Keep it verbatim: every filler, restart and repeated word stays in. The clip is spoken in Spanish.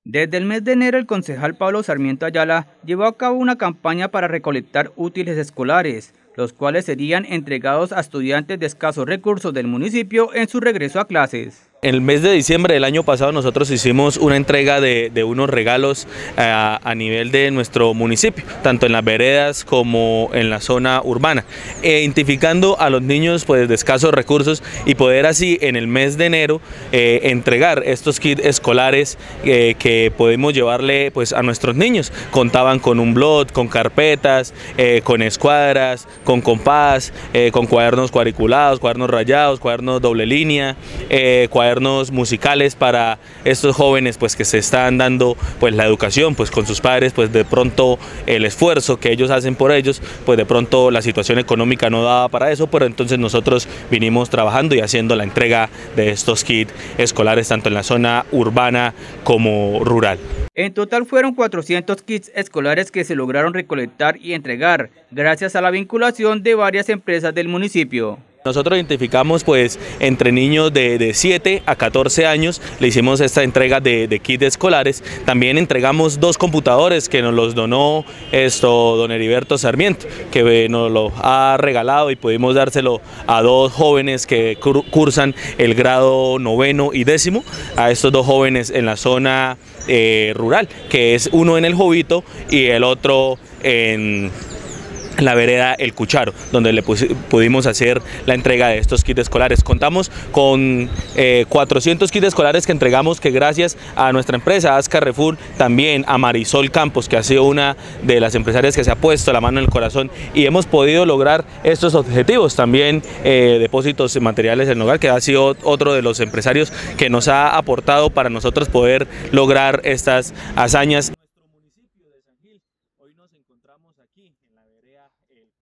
Desde el mes de enero, el concejal Pablo Sarmiento Ayala llevó a cabo una campaña para recolectar útiles escolares, los cuales serían entregados a estudiantes de escasos recursos del municipio en su regreso a clases. En el mes de diciembre del año pasado nosotros hicimos una entrega de, de unos regalos a, a nivel de nuestro municipio, tanto en las veredas como en la zona urbana, identificando a los niños pues, de escasos recursos y poder así en el mes de enero eh, entregar estos kits escolares eh, que podemos llevarle pues, a nuestros niños. Contaban con un blot, con carpetas, eh, con escuadras, con compás, eh, con cuadernos cuadriculados, cuadernos rayados, cuadernos doble línea, eh, cuadernos cuadernos musicales para estos jóvenes pues que se están dando pues la educación pues con sus padres, pues de pronto el esfuerzo que ellos hacen por ellos, pues de pronto la situación económica no daba para eso, pero entonces nosotros vinimos trabajando y haciendo la entrega de estos kits escolares tanto en la zona urbana como rural. En total fueron cuatrocientos kits escolares que se lograron recolectar y entregar gracias a la vinculación de varias empresas del municipio. Nosotros identificamos pues entre niños de, de siete a catorce años, le hicimos esta entrega de, de kits escolares. También entregamos dos computadores que nos los donó esto don Heriberto Sarmiento, que nos lo ha regalado y pudimos dárselo a dos jóvenes que cursan el grado noveno y décimo, a estos dos jóvenes en la zona eh, rural, que es uno en El Jovito y el otro en la vereda El Cucharo, donde le pudimos hacer la entrega de estos kits escolares. Contamos con eh, cuatrocientos kits escolares que entregamos, que gracias a nuestra empresa As Carrefour, también a Marisol Campos, que ha sido una de las empresarias que se ha puesto la mano en el corazón y hemos podido lograr estos objetivos. También eh, Depósitos Materiales del Hogar, que ha sido otro de los empresarios que nos ha aportado para nosotros poder lograr estas hazañas. Hoy nos encontramos aquí en la vereda El